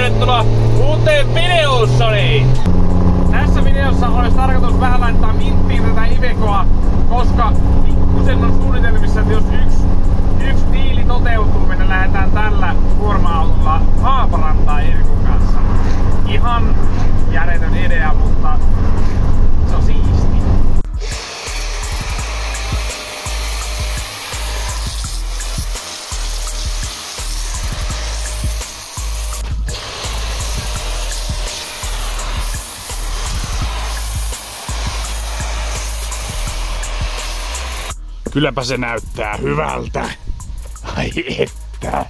tervetuloa uuteen videossani! Tässä videossa olisi tarkoitus vähän laittaa minttiin tätä Ivecoa, koska pikkusen on suunnitelmissa, että jos yksi diili toteutuu, niin lähdetään tällä kuorma-autolla Haaparantaan Irkun kanssa. Ihan järjetön idea, mutta se on siisti. Kylläpä se näyttää hyvältä. Ai että.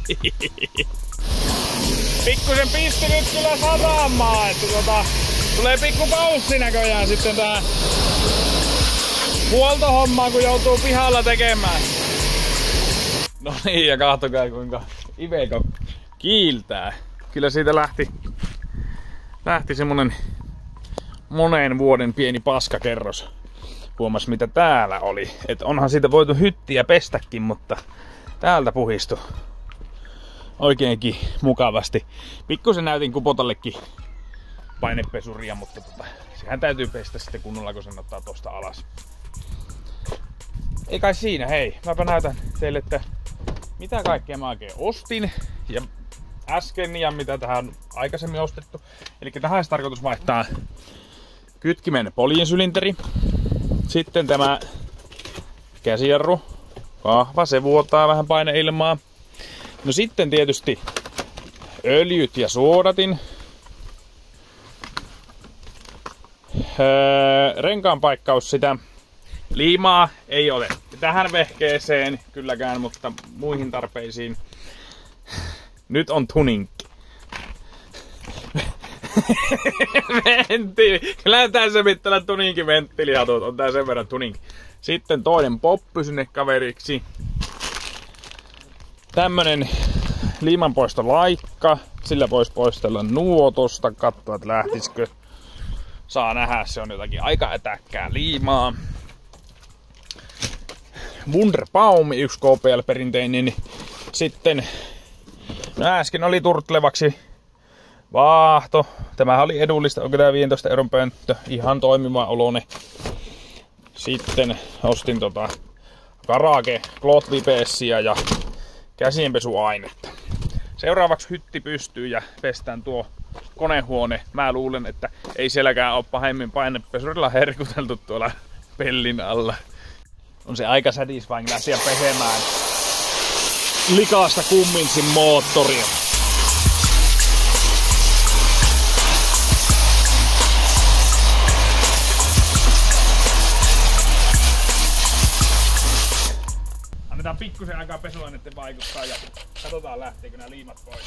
Pikkusen pisti nyt kyllä satamaan, että tulee pikku paussi näköjään sitten tää huoltohommaa, kun joutuu pihalla tekemään. No niin, ja kahtokaa kuinka Iveco kiiltää. Kyllä siitä lähti semmonen monen vuoden pieni paskakerros. Huomas mitä täällä oli. Et onhan siitä voitu hyttiä pestäkin, mutta täältä puhistui oikeinkin mukavasti. Pikkusen näytin Kupotallekin painepesuria, mutta sehän täytyy pestä sitten kunnolla, kun sen ottaa tosta alas. Ei kai siinä, hei. Mäpä näytän teille, että mitä kaikkea mä oikein ostin ja äsken ja mitä tähän aikaisemmin ostettu. Eli tähän olisi tarkoitus vaihtaa kytkimen poljinsylinteri. Sitten tämä käsijarru, vahva, se vuotaa vähän paineilmaa. No sitten tietysti öljyt ja suodatin. Renkaan paikkaus, sitä liimaa ei ole tähän vehkeeseen kylläkään, mutta muihin tarpeisiin. Nyt on tuninki. Venttiili. Kyllä tässä mittaan tuninkin venttiilihatut. On tää sen verran tuninki. Sitten toinen poppi sinne kaveriksi. Tämmönen liimanpoistolaikka. Sillä voisi poistella nuotosta. Katsoa, että lähtisikö. Saa nähdä, se on jotakin aika ätäkkää liimaa. Wunderbaum, 1 KPL perinteinen. Sitten äsken oli turtlevaksi vaahto. Tämähän oli edullista, onko tää 15 € pönttö. Ihan toimiva olone. Sitten ostin Karage Cloth-vipessiä ja käsienpesuainetta. Seuraavaksi hytti pystyy ja pestään tuo konehuone. Mä luulen, että ei sielläkään ole pahemmin painepesurilla herkuteltu tuolla pellin alla. On se aika satisfying lähteä pesemään likaasta Cummingsin moottoria. Annetaan pikkusen aikaa pesuaineiden vaikuttaa ja katsotaan lähteekö nämä liimat pois.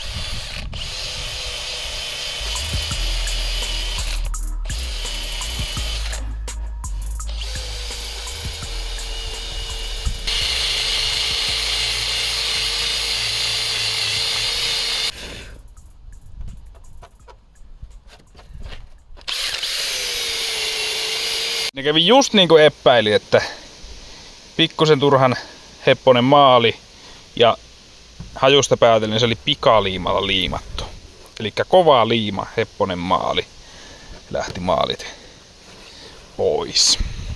Ne kävi just niin kuin epäili, että pikkusen turhan hepponen maali ja hajusta päätellen se oli pikaliimalla liimattu. Eli kova liima, hepponen maali. Lähti maalit pois.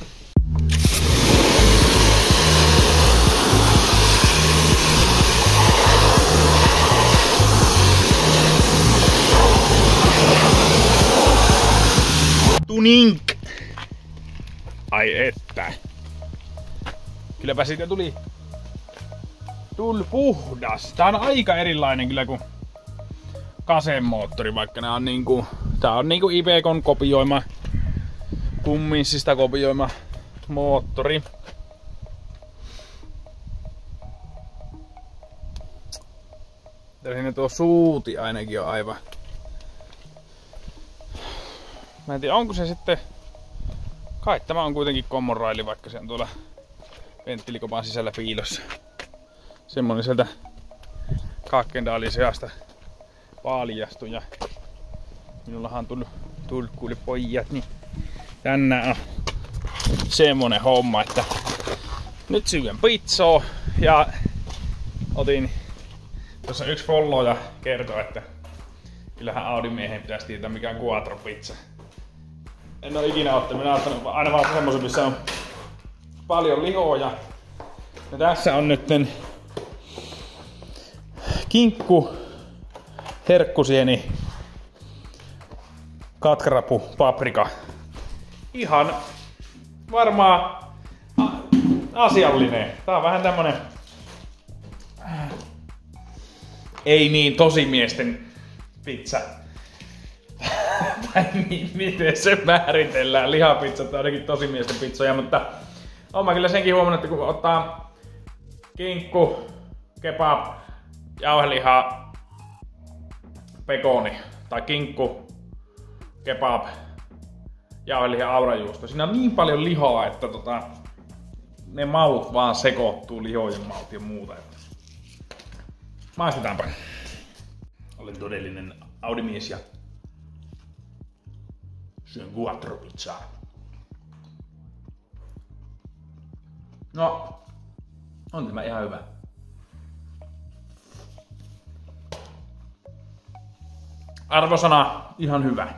Tunink! Ai että. Kylläpä siitä tuli puhdas. Tää on aika erilainen kyllä kuin Kasen moottori, vaikka nää on tää on niinku Ivecon kopioima, Cumminsista kopioima moottori. Siinä tuo suuti ainakin on aivan. Mä en tiedä, onko se sitten. Kai tämä on kuitenkin common raili, vaikka se on tuolla venttiilikopan sisällä piilossa. Semmonen sieltä Kakkendaalin seasta paljastui ja minullahan on tullut kuule pojat, niin tänään on semmonen homma, että nyt syön pizzaa ja otin tuossa yksi follow ja kertoi, että Kyllähän Audi-miehen pitäisi tietää mikä on quattro pizza. En oo ikinä ottanut, minä oon ottanut aina vaan semmosen, missä on paljon lihoja. Ja tässä on nytten kinkku, herkkusieni, katkarapu, paprika. Ihan varmaan asiallinen. Tää on vähän tämmönen ei niin tosimiesten pizza. Tai miten se määritellään. Lihapizzat on ainakin tosimiesten pizzoja, mutta oon mä kyllä senkin huomannut, että kun ottaa kinkku, kebab, jauheliha, pekoni tai kinkku, kebab, jauheliha, aurajuusto. Siinä on niin paljon lihaa, että ne maut vaan sekoittuu, lihojen maut ja muuta. Maistetaanpa. Olen todellinen Audi-mies ja syön quattro pizzaa. No, on tämä ihan hyvä. Arvosana ihan hyvä.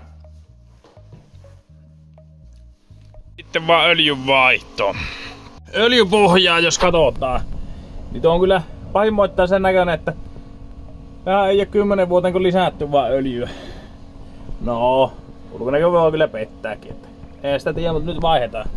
Sitten vaan öljyn vaihto. Öljypohjaa jos katsotaan, niin on kyllä pahimmoittain sen näköinen, että vähän ei ole 10 vuoteen kun lisätty vaan öljyä. No, ulkonäkö voi kyllä pettääkin. Että ei sitä tiedä, mutta nyt vaihdetaan.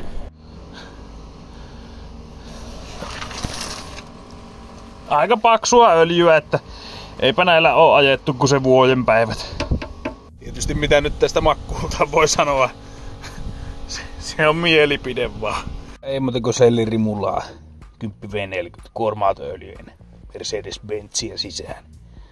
Aika paksua öljyä, että eipä näillä oo ajettu kuin se vuoden päivät. Tietysti mitä nyt tästä makkuulta voi sanoa, se on mielipide vaan. Ei muuta kuin sellirimulaa, 10 V40, kuorma-autoöljyinen, Mercedes-Benzia sisään.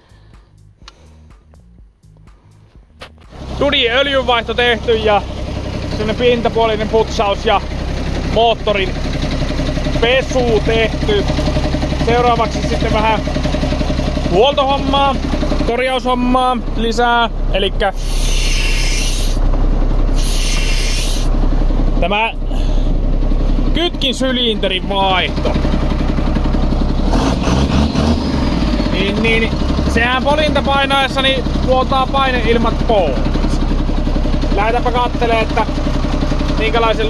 Tudin öljynvaihto tehty ja semmonen pintapuolinen putsaus ja moottorin pesu tehty. Seuraavaksi sitten vähän huoltohommaa, korjaushommaa lisää, elikkä tämä kytkin sylinterin vaihto. Niin, sehän polinta painaessa niin vuotaa paineilmat pois. Lähdetäänpä kattelemaan, että minkälaisen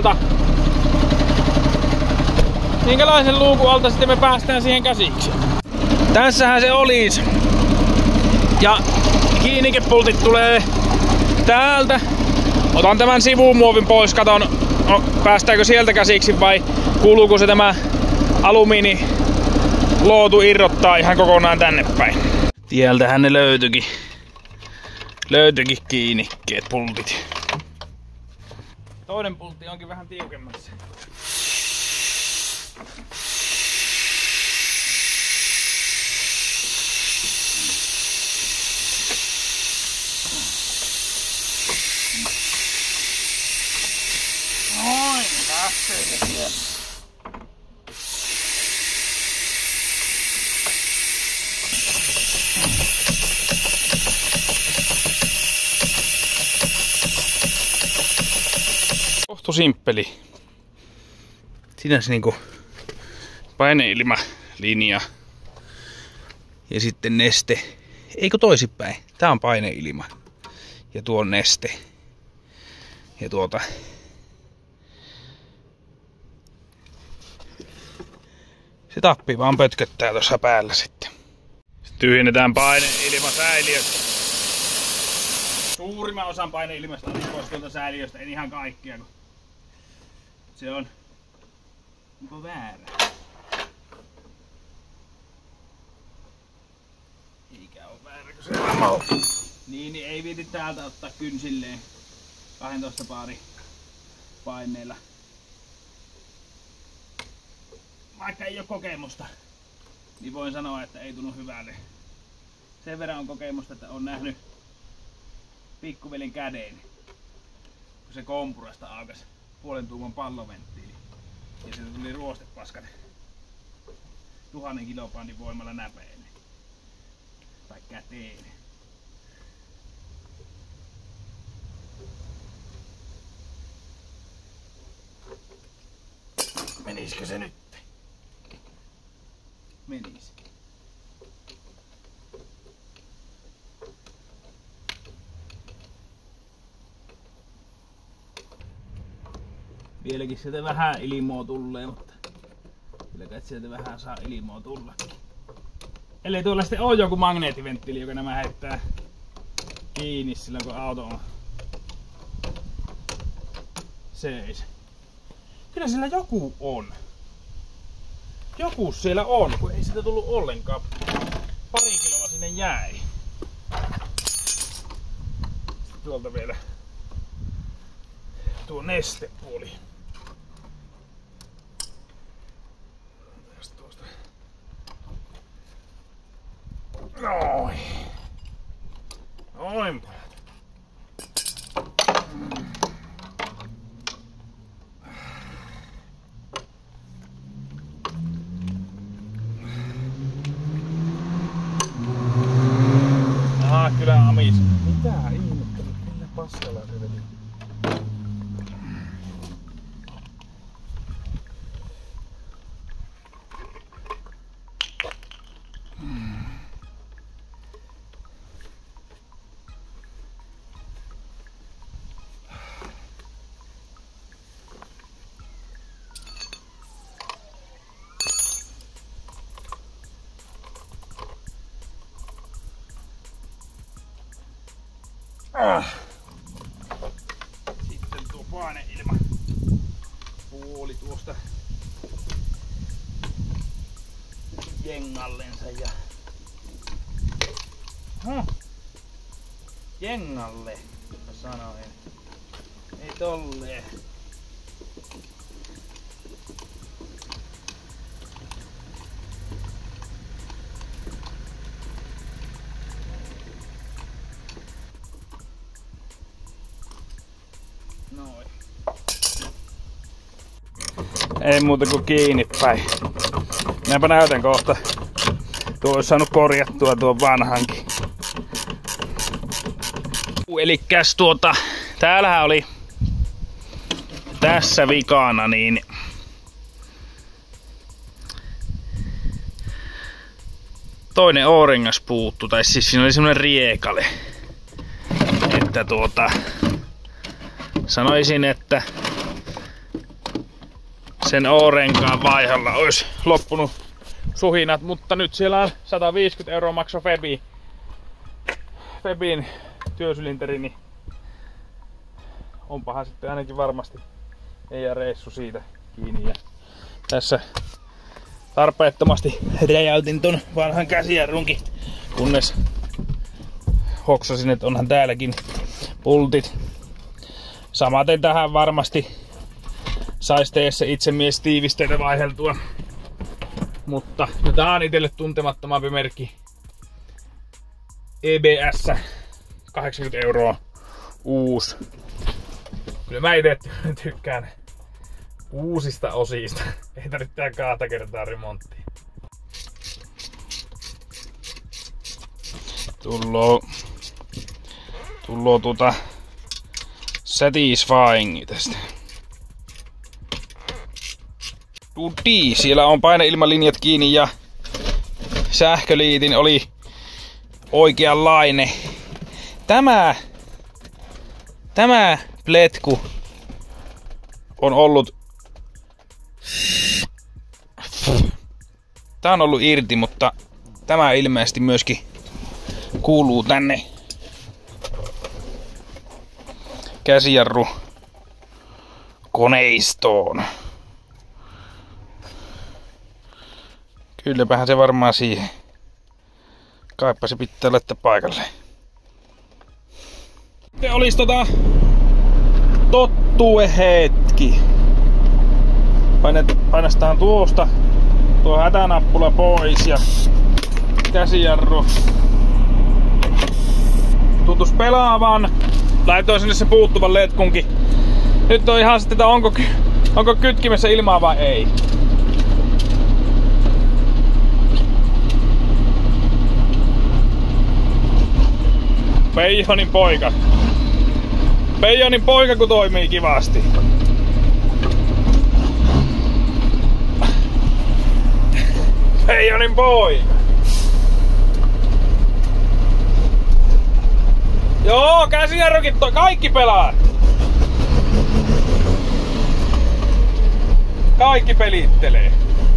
luukun alta sitten me päästään siihen käsiksi. Tässähän se olisi. Ja kiinnikepultit tulee täältä. Otan tämän sivumuovin pois, katon päästäänkö sieltä käsiksi vai kuuluuko se tämä alumiinilootu irrottaa ihan kokonaan tänne päin. Tieltähän ne löytyikin kiinnikkeet, pultit. Toinen pultti onkin vähän tiukemmassa. Noin, lähtee se siellä. Kohtu simppeli. Siinä se niinku paineilmalinja ja sitten neste. Eikö toisinpäin? Tää on paineilma ja tuo on neste. Ja se tappi vaan pötköttää tuossa päällä sitten. Sitten tyhjennetään paineilmasäiliöstä. Suurimman osan paineilmasta on pois tuolta säiliöstä, en ihan kaikkia, kun se on onko väärä. Eikä oo väärä, kun se on. Niin ei viiti täältä ottaa kynsilleen 12 baari paineilla. Vaikka ei oo kokemusta, niin voin sanoa, että ei tunnu hyvälle. Sen verran on kokemusta, että on nähnyt pikkuvelin käden, kun se kompurasta aukas 0,5 tuuman palloventtiili. Ja sieltä tuli ruostepaskat 1000 kilopandin voimalla näpeen. Tai käteen. Menisikö se nyt? Menis. Vieläkin sieltä vähän ilmoa tulee, mutta kyllä kai sieltä vähän saa ilmoa tulla. Ellei tuolla sitten oo joku magneettiventtiili, joka nämä heittää kiinni silloin kun auto on seis. Kyllä siellä joku on. Joku siellä on, kun ei sitä tullut ollenkaan. Pari kiloa sinne jäi. Sitten tuolta vielä tuo nestepuoli. Tuosta. Noin. Noin. Kyllä amis. Mitä ihmettä? Millä paskalla se veti? Sitten tuo paineilma puoli tuosta jengallensa ja jengalle mä sanoin. Ei tolleen. Noin. Ei muuta kuin kiinni päin. Minäpä näytän kohta. Tuo olisi saanut korjattua tuon vanhankin. Elikkäs täällähän oli tässä vikana niin toinen O-rengas puuttu, tai siis siinä oli semmonen riekale. Että sanoisin, että sen O-renkaan vaihdolla olisi loppunut suhinat, mutta nyt siellä on 150 € maksoi Febin työsylinteri, niin onpahan sitten ainakin varmasti ei reissu siitä kiinni. Ja tässä tarpeettomasti räjäytin ton vanhan käsijarrunkin, kunnes hoksasin, että onhan täälläkin pultit. Samaten tähän varmasti sais teessä itsemies tiivisteitä vaihdeltua. Mutta tää on itselle tuntemattomampi merkki. EBS 80 € uusi. Kyllä mä ite tykkään uusista osista. Ei tarvitse tehdä 2 kertaa remonttia. Tulloo satisfying tästä. Siellä on paineilmalinjat kiinni ja sähköliitin oli oikeanlainen. Tämä pletku on ollut... Tää on ollut irti, mutta tämä ilmeisesti myöskin kuuluu tänne käsijarru koneistoon. Kylläpähän se varmaan siihen. Kaipa se pitää laittaa paikalle. Sitten olis tottuehetki. Painastaan tuosta tuo hätänappula pois ja käsijarru. Tuntus pelaavan. Laitoin sinne se puuttuvan letkunkin. Nyt on ihan sitten, onko kytkimessä ilmaa vai ei. Peijonin poika. Peijonin poika kun toimii kivasti. Peijonin poika. Joo, käsijarrukin kaikki pelaa. Kaikki pelittelee.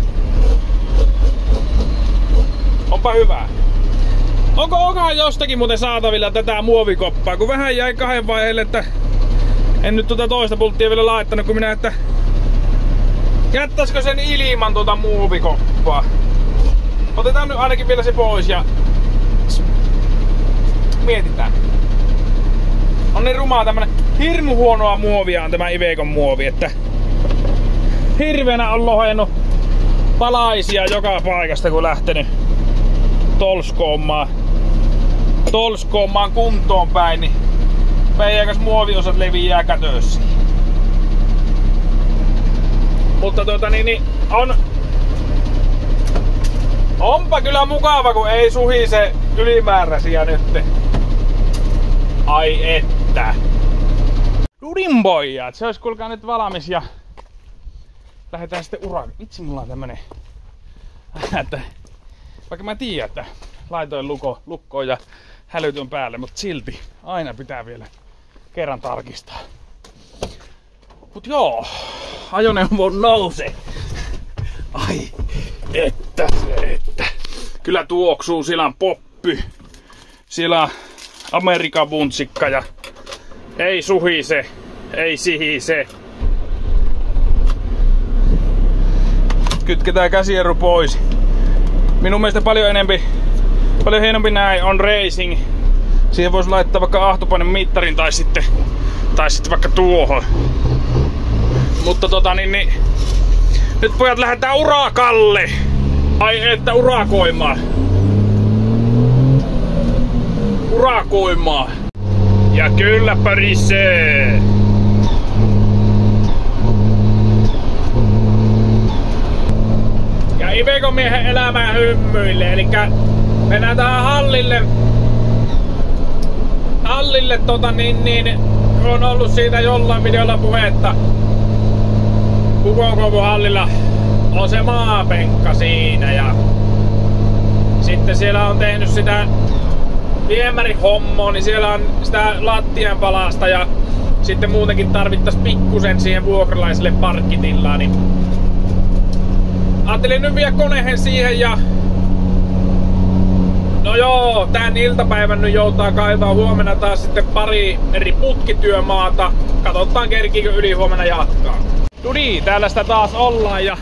Onpa hyvä. Onkohan jostakin muuten saatavilla tätä muovikoppaa? Kun vähän jäi 2 vaiheelle, että en nyt tuota toista pulttia vielä laittanut, kun minä, että jättäisikö sen ilman tuota muovikoppaa? Otetaan nyt ainakin vielä se pois ja mietitään. On niin rumaa tämmönen, hirmu huonoa muovia on tämä Ivecon muovi, että hirveänä on lohennut palaisia joka paikasta, kun lähtenyt tolskoomaan kuntoon päin, niin peijakas muoviosat leviää kätössä. Mutta onpa kyllä mukava, kun ei suhise ylimääräisiä nyt. Ai että. Dudinpojat, se olisi kuulkaa nyt valmis ja lähdetään sitten uralle. Vitsi, mulla on tämmönen, että vaikka mä tiedän, että laitoin lukkoon ja hälytyn päälle, mutta silti aina pitää vielä kerran tarkistaa. Mut joo, ajoneuvo nousee. Ai, että. Kyllä tuoksuu, siellä on poppy, siellä on Amerikan vuntsikka ja ei suhise, ei sihise. Kytketään käsierru pois. Minun mielestä paljon hienompi näin on racing. Siihen voisi laittaa vaikka ahtopainen mittarin tai sitten vaikka tuohon. Mutta nyt pojat lähdetään urakalle. Ai että urakoimaan. Ja kyllä pärisee. Ja Ivecon miehen elämää hymyille. Elikkä mennään tähän hallille. On ollut siitä jollain videolla puhetta. Koko hallilla on se maapenkka siinä ja sitten siellä on tehnyt sitä viemärihommoa, niin siellä on sitä lattian palasta ja sitten muutenkin tarvittais pikkusen siihen vuokralaiselle parkkitillaan, niin ajattelin nyt vielä koneen siihen ja no joo, tän iltapäivän nyt joutaa kaivaa, huomenna taas sitten pari eri putkityömaata. Katsotaan kerkiikö yli huomenna jatkaa. Dudi, täällä sitä taas ollaan ja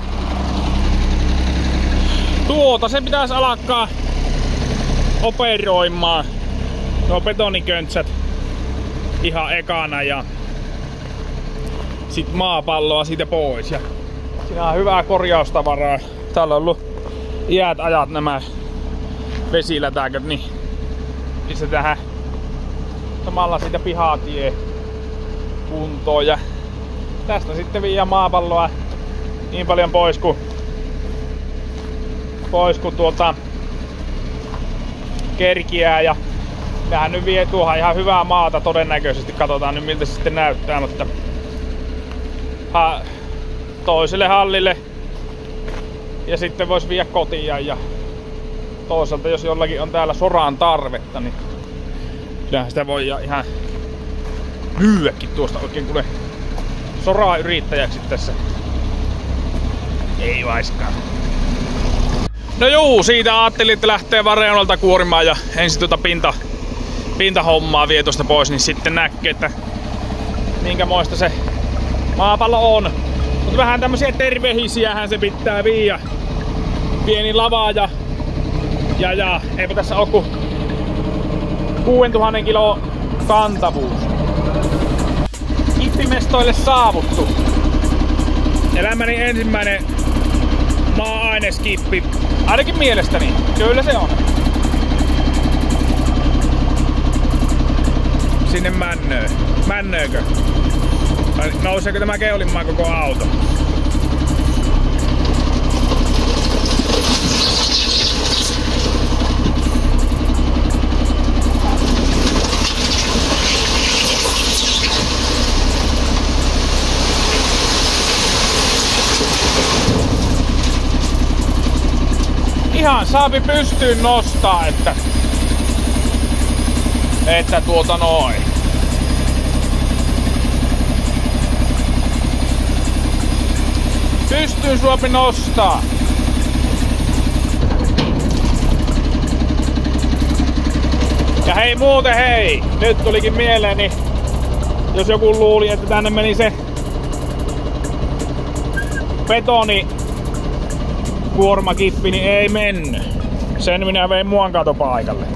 se pitäisi alkaa operoimaan. Nuo betoniköntsät ihan ekana ja sit maapalloa siitä pois. Ja siinä on hyvää korjaustavaraa. Täällä on ollut iät ajat nämä vesilätäköt, niin pistetään samalla siitä pihatie kuntoon ja tästä sitten viiää maapalloa niin paljon pois kuin kerkiää ja tähän nyt vie tuohon ihan hyvää maata todennäköisesti. Katsotaan nyt miltä se sitten näyttää, mutta toiselle hallille ja sitten vois viedä kotiin ja toisaalta jos jollakin on täällä soraan tarvetta, niin kyllähän sitä voi ihan myyäkin tuosta oikein kuule soraa yrittäjäksi tässä. Ei vaiskaan. No juu, siitä ajattelin, että lähtee vaan reunalta kuorimaan ja ensin pintahommaa vie tuosta pois, niin sitten näkee, että minkämoista se maapallo on. Mutta vähän tämmösiä tervehisiähän se pitää viiä. Pieni lava ja eipä tässä oo ku 6000 kilo kantavuus. Kippimestoille saavuttu. Elämäni ensimmäinen maa-aineskippi. Ainakin mielestäni. Kyllä se on. Sinne männöö. Männöökö? Vai nouseeko tämä keulimaan koko auto? Ihan saapi pystyyn nostaa, että noin. Pystyyn Suomi nostaa. Ja hei muuten hei, nyt tulikin mieleeni, jos joku luuli, että tänne meni se betonikuormakippi, niin ei mennyt. Sen minä vein muan katopaikalle.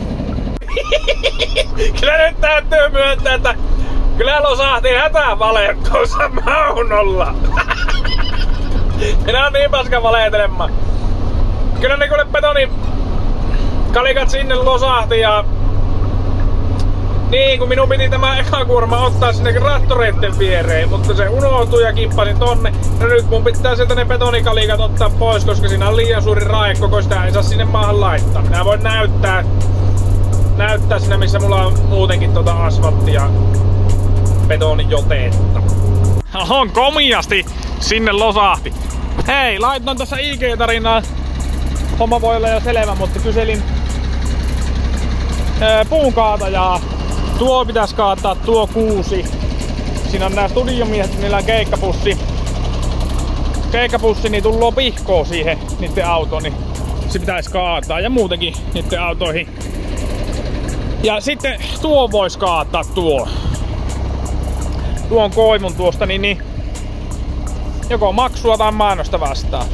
Kyllä nyt täytyy myöntää, että kyllä losahti hätävale tuossa maunolla. Minä on niin paska valehtelemaan. Kyllä ne kuule betonikalikat sinne losahti ja niin kun minun piti tämä eka kuorma ottaa sinne traktoreiden viereen, mutta se unohtui ja kippasin tonne. No nyt mun pitää sieltä ne betonikalikat ottaa pois, koska siinä on liian suuri rae, koko sitä ei saa sinne maahan laittaa. Minä voin näyttää siinä missä mulla on muutenkin asfalttia ja betonijoteetta. On komiasti sinne losahti. Hei, laitoin tässä IG-tarinaa. Homma voi olla jo selvä, mutta kyselin puunkaatajaa. Tuo pitäisi kaataa, tuo 6. Siinä on nää studiomiehet, niillä on keikkapussi, niin tulloo pihkoo siihen niitten autoon, niin se pitäisi kaataa ja muutenkin niitten autoihin. Ja sitten tuo vois kaataa tuon koivun tuosta, niin joko maksua tai mainosta vastaan.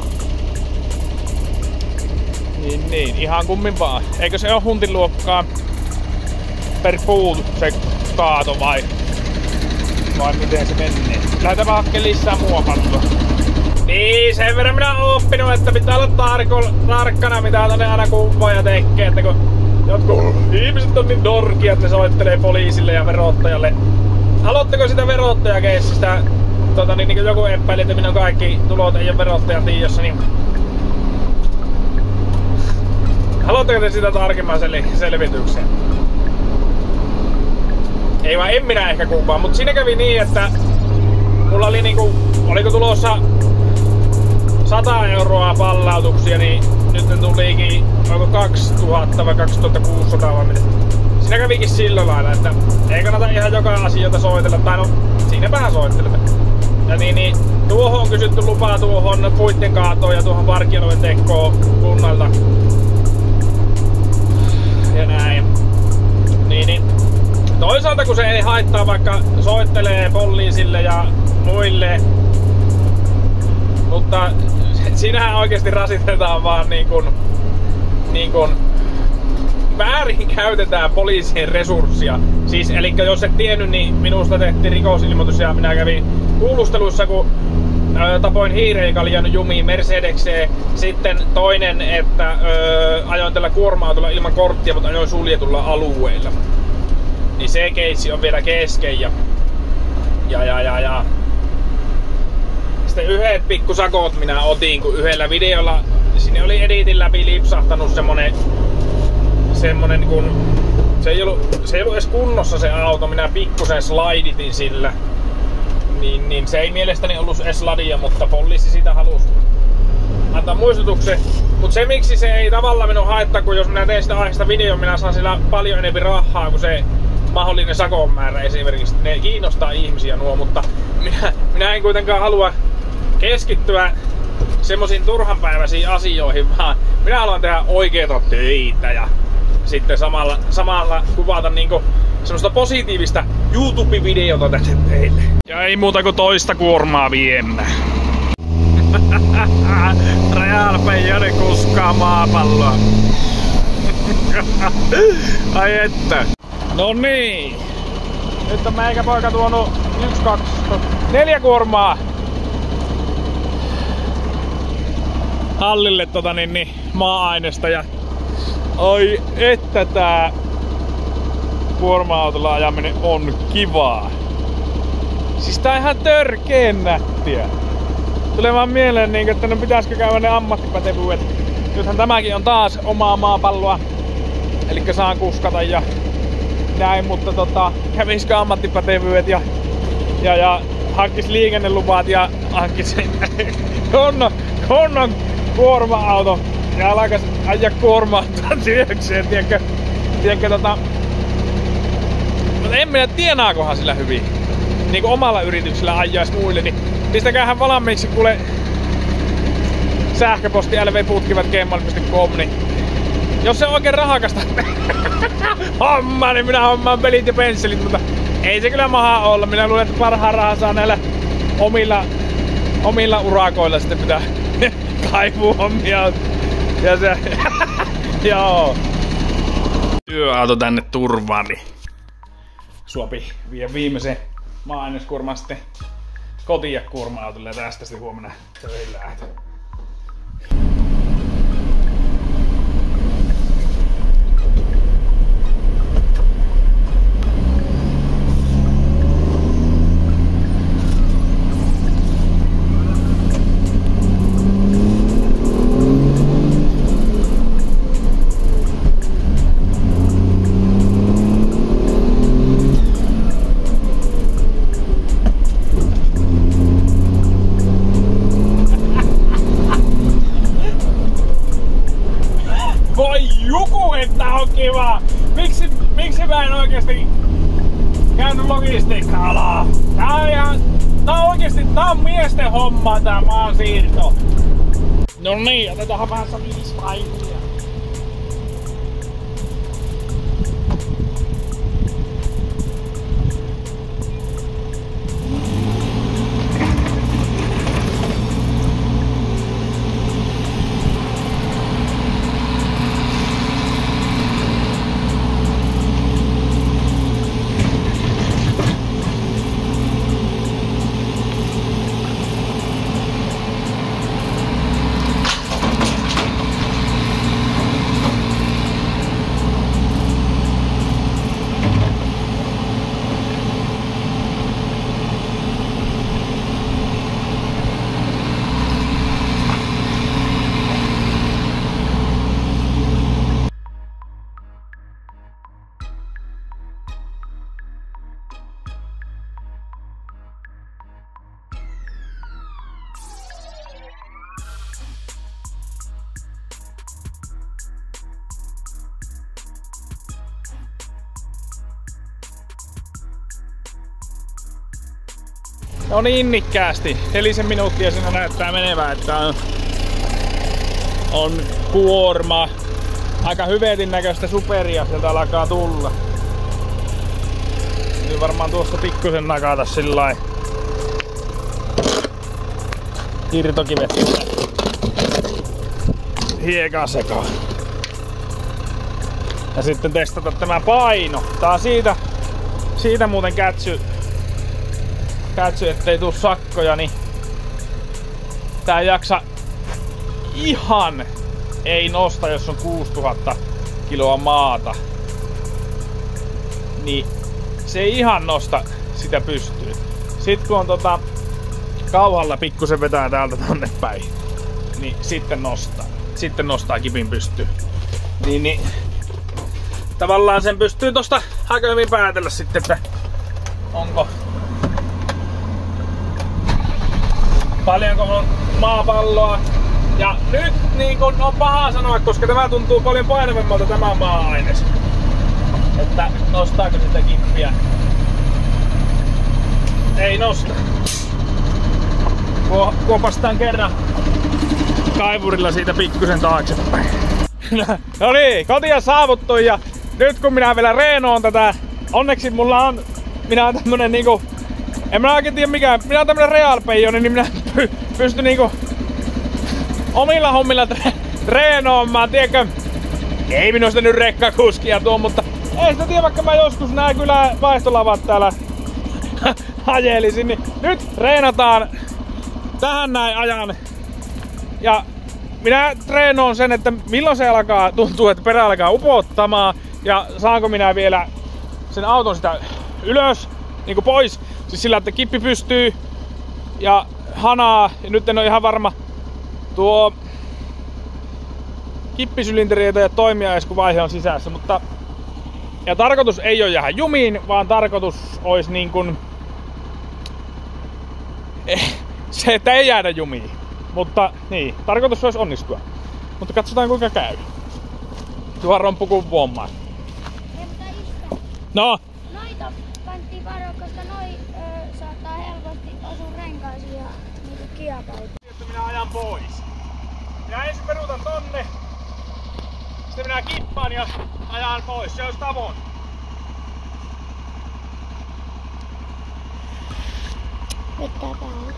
Niin, ihan kummin vaan. Eikö se oo huntiluokkaa per puu se kaato vai miten se menee? Lähdetään hakkeen lisää muovapalloa. Niin, sen verran minä oon oppinut, että pitää olla tarkkana mitä tänne aina kuvaa ja tekee, että kun jotkut ihmiset on niin dorkia, että ne soittelee poliisille ja verottajalle. Haluatteko sitä verottajakeissistä? Niin joku epäili, että minun kaikki tulot ei ole verottajan tiedossa, niin haluatteko te sitä tarkemman selvityksen? Ei vaan, en minä ehkä kuvaa, mutta siinä kävi niin, että mulla oli oliko tulossa 100 € pallautuksia, niin nyt ne tulikin, onko 2000 vai 2600 vai mitä. Siinä kävikin sillä lailla, että ei kannata ihan joka asioita soitella, tai no siinäpähän soittelemme. Ja niin, tuohon on kysytty lupaa tuohon puitten kaatoon ja tuohon parkkialueen tekoon kunnalta. Ja näin. Niin. Toisaalta kun se ei haittaa, vaikka soittelee poliisille ja muille, mutta siinähän oikeesti rasitetaan vaan niin kun väärin käytetään poliisien resurssia. Siis elikkä jos et tiennyt, niin minusta tehtiin rikosilmoitus ja minä kävin kuulusteluissa, kun tapoin hiireen, joka oli jäänyt jumiin Mercedekseen. Sitten toinen, että ajoin tällä kuorma-autolla ilman korttia, mutta ajoin suljetulla alueella. Niin se keissi on vielä kesken ja. Sitten yhdet pikkusakot minä otin, kun yhdellä videolla sinne oli editin läpi lipsahtanut semmonen kun se ei ollut edes kunnossa se auto, minä pikkusen slaiditin sillä. Niin se ei mielestäni ollut edes ladia, mutta poliisi siitä halusi antaa muistutuksen. Mut se miksi se ei tavallaan minun haittaa, kun jos minä teen sitä aiheesta videon, minä saan sillä paljon enemmän rahaa kuin se mahdollinen sakon määrä esimerkiksi. Ne kiinnostaa ihmisiä nuo, mutta minä en kuitenkaan halua keskittyä semmosiin turhanpäiväisiin asioihin, vaan minä haluan tehdä oikeita töitä ja sitten samalla kuvata semmoista positiivista YouTube-videota tänne teille. Ja ei muuta kuin toista kuormaa viemään. Real Peijonen kuskaa maapalloa. Ai että. No niin. Nyt on meikä poika tuonut 1, 2, 4 kuormaa hallille maa-aineesta ja ai että tää kuorma-autolla ajaminen on kivaa. Siis tää on ihan törkeen nättiä. Tulee vaan mieleen, että no pitäisikö käydä ne ammattipätevyydet. Nythän tämäkin on taas omaa maapalloa. Elikkä saan kuskata ja näin, mutta kävisikö ammattipätevyydet ja hankkis liikenneluvat ja hankkis kunnon kuorma-auto ja alkas ajaa kuorma-autoa työkseen, tiedätkö, mutta en minä tienaakohan sillä hyvin. Niinku omalla yrityksellä ajais muille, niin pistäkäähän valmiiksi kuule sähköposti lvputkivat@gmail.com, niin jos se on oikein rahakasta homma, niin minä hommaan pelit ja pensselit, mutta ei se kyllä maha olla. Minä luulen, että parhaan rahaa saa näillä omilla urakoilla sitten pitää kaivuhommia. Ja se joo. Työauto tänne turvaan, niin suopi vie viimeisen maa-aineskuorman sitten kotiin ja kuorma-autolle ja tästä sitten huomenna töihin lähtö. Kiva! Miksi mä en oikeesti käynyt logistiikka-alaa? Tää on miesten homma tää maansiirto. No niin, otetaanhan vähän savispainia. No niin innikkäästi. 4 minuuttia siinä näyttää menevää, että on kuorma. Aika hyvetin näköistä superia sieltä alkaa tulla. Nyt varmaan tuosta pikkusen nakata sillai irtokivet hiekan sekaan. Ja sitten testata tämä paino. Tää on siitä muuten kätsy, ettei tuu sakkoja, niin tää jaksa ihan ei nosta, jos on 6000 kiloa maata. Niin se ei ihan nosta sitä pystyyn. Sitten kun on kauhalla pikkusen vetää täältä tonne päin, niin sitten nostaa. Sitten nostaa kipin pystyyn. Niin tavallaan sen pystyy tosta aika hyvin päätellä sitten, että onko paljonko on maapalloa. Ja nyt niin kun on paha sanoa, koska tämä tuntuu paljon painavammalta tämä maa-aines. Että nostaako sitä kippiä? Ei nosta. Kuopastaan kerran kaivurilla siitä pikkusen taaksepäin. No niin, kotia saavuttu ja nyt kun minä vielä reenoon tätä, onneksi mulla on, minä on tämmönen niinku, en mä oikein tiedä mikä, minä on tämmönen realpeijoni, niin minä pystyn niinku omilla hommilla treenaamaan, tiedätkö? Ei minusta nyt rekkakuskia tuo, mutta ei sitä tiedä, vaikka mä joskus nää kyllä vaihtolavat täällä ajelisin, niin nyt treenataan tähän näin ajan. Ja minä treenaan sen, että milloin se alkaa, tuntuu, että perä alkaa upottamaan ja saanko minä vielä sen auton sitä ylös, niinku pois, siis sillä, että kippi pystyy ja hanaa, ja nyt en ole ihan varma, tuo kippisylinteri ei taida toimia edes kun vaihe on sisässä, mutta ja tarkoitus ei ole jäädä jumiin, vaan tarkoitus olisi niin kuin se, että ei jäädä jumiin. Mutta niin, tarkoitus olisi onnistua. Mutta katsotaan kuinka käy. Tuohon romppukuun vuomaan. No? Noita pantiin varoa, koska noi saattaa helposti osua renkaisiin ja kiapaita. Että minä ajan pois. Minä ensin peruutan tonne. Sitten minä kippaan ja ajan pois. Se olisi tavoin. Vetää päälle.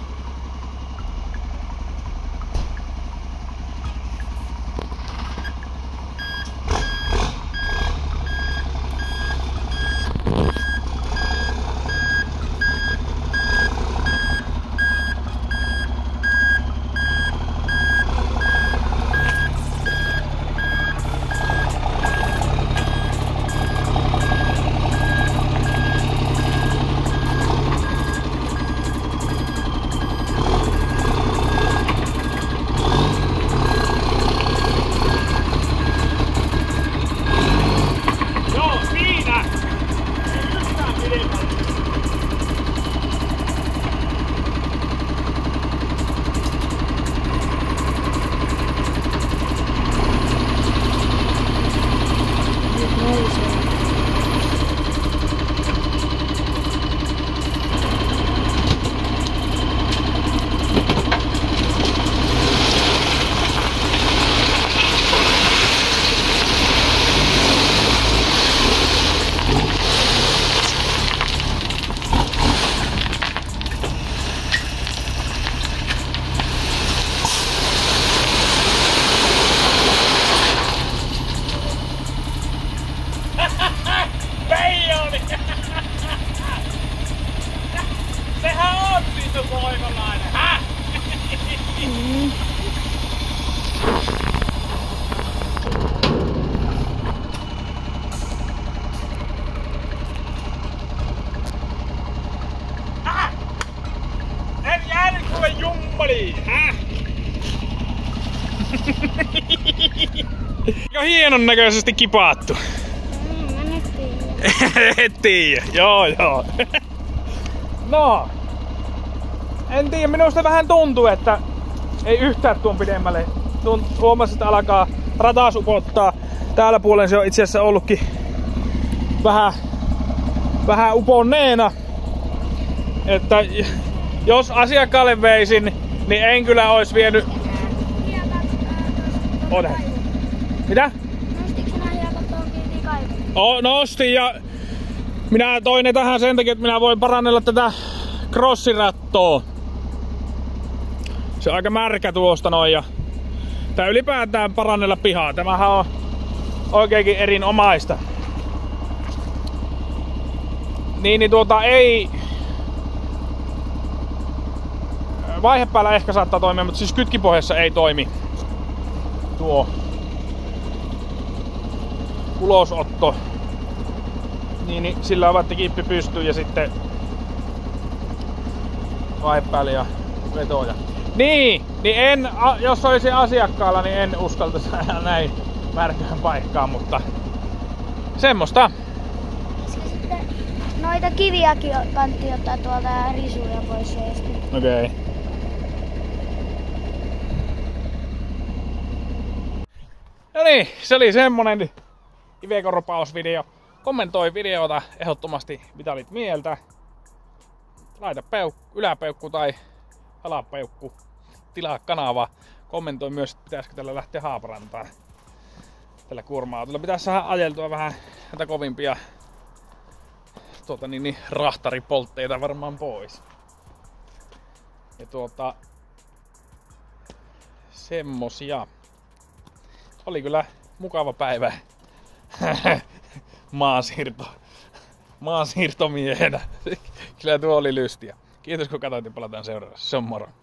Sehän on vittu voimalainen, häh? En jäänyt kuule jummaliin, häh? Aika hienon näköisesti kipaattu. Mä nyt tiedän. Et tiiä, joo. No. En tiedä, minusta vähän tuntuu, että ei yhtään tuon pidemmälle. Huomasin, että alkaa rataa upottaa. Täällä puolen se on itse asiassa ollutkin vähän uponneena. Että jos asiakkaalle veisin, niin en kyllä ois vienyt. Mitä? Nostitko sinä hiekat tuon kiinni kaivoon? Nostin ja minä toin ne tähän sen takia, että minä voin parannella tätä crossirattoa. Se on aika märkä tuosta noin ja tää ylipäätään parannella pihaa. Tämähän on oikeinkin erinomaista. Niin ei... Vaihepäällä ehkä saattaa toimia, mutta siis kytkipohjassa ei toimi tuo ulosotto. Niin sillä on että kippi pystyy ja sitten vaihepäälle ja vetoja. Niin jos olisi asiakkaalla, niin en uskaltaisi näin märkään paikkaan, mutta semmoista. Sitten noita kiviäkin kantti ottaa tuolta ja risuja pois seesti. Okei. Okay. No niin, se oli semmonen Iveco-ropausvideo. Kommentoi videota ehdottomasti, mitä olit mieltä. Laita yläpeukku tai alapeukku. Tilaa kanava. Kommentoi myös, että pitäisikö tällä lähteä Haaparantaan. Tällä kuorma-autolla pitäisi saada ajeltua vähän näitä kovimpia rahtaripoltteita varmaan pois. Ja semmosia. Oli kyllä mukava päivä. Maansiirtomiehenä. Kyllä tuo oli lystiä. Kiitos kun katsoit ja palataan seuraavassa. Se on moro.